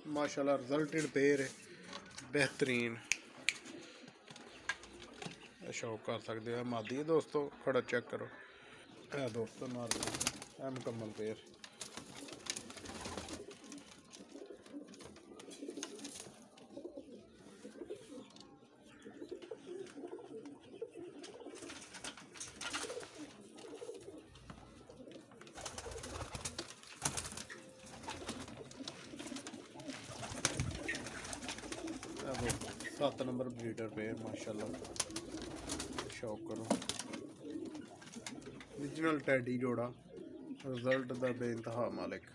माशाल्लाह resulted pair है, बेहतरीन। शौक कर सकते हैं मादी है दोस्तों, खड़ा चेक करो है दोस्तों, नॉर्मल मुकम्मल पेयर। दोस्तों 7 नंबर ब्रीडर पेयर माशाल्लाह, शौक करो। ओरिजिनल टैडी जोड़ा, रिजल्ट दा बेइंतहा मालिक।